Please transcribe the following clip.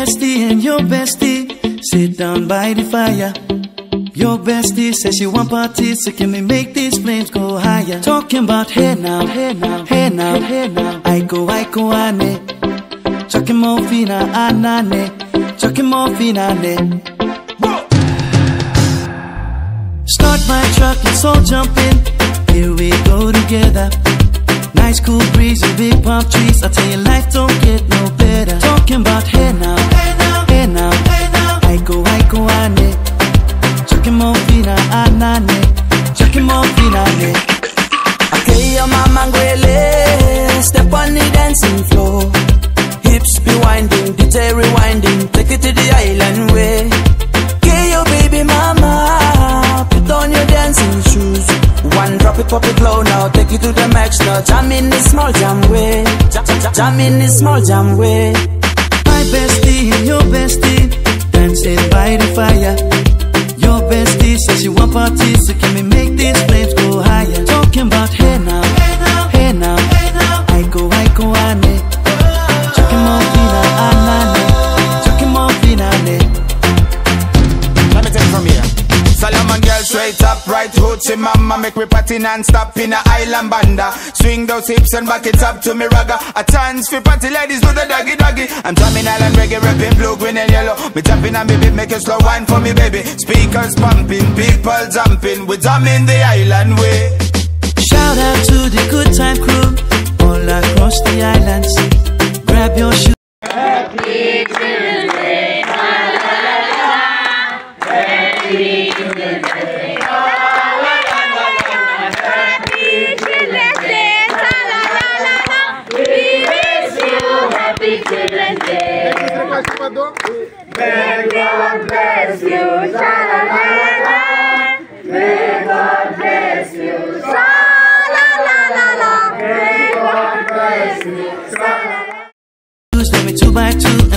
bestie and your bestie sit down by the fire. Your bestie says she want parties, so can we make these flames go higher? Talking about hey now, hey now, hey now, hey now. I go ane. Chucking more fina anane. Chucking more fina ane. Start my truck, let's all jump in. Here we go together. Nice cool breeze and big palm trees. I tell you, life don't get no better. Talking about hey now, hey now, hey now, hey now. I go ane. Chucking more fina anane. Chucking more fina ane. Okay, your mama ngwele, step on the dancing floor. Hips be winding, DJ rewinding, take it to the island way. Okay, your baby mama, put on your dancing shoes. One drop it, pop it low now, take it to the max now. Jam in this small jam way, jam in this small jam way. My bestie and your bestie dancing by the fire. Your bestie says she want parties, so can we make these flames go higher? Talking about hey now, hey now, hey now, hey now. I go ane. Chucking more fina anane. Chucking more fina ane. Let me take it from here. Solomon girl straight up, right hoochie mama. Make me party non-stop in a island banda. Swing those hips and back it up to me ragga. A chance for party ladies do the doggy doggy. I'm drumming island reggae, rapping blue, green and yellow. Me tapping and baby, make a slow wine for me baby. Speakers pumping, people jumping. We drumming the island way. Shout out to the good time crew all across the islands. Grab your shoes. Happy Children's Day, la la la la. Happy Children's Day, la la la la. Happy Children's Day, la la la la. We wish you Happy Children's Day. May God bless you, sha la la la la. May God bless you, sha la la la la. May God bless you, sha la la. Let me 2 by 2.